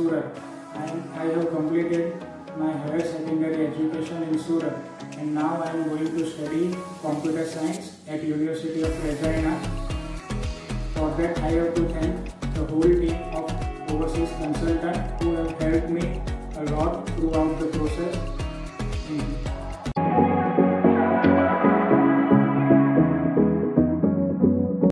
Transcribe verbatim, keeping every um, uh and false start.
Surat. And I have completed my higher secondary education in Surat, and now I am going to study computer science at University of Regina. For that I have to thank the whole team of overseas consultants who have helped me a lot throughout the process.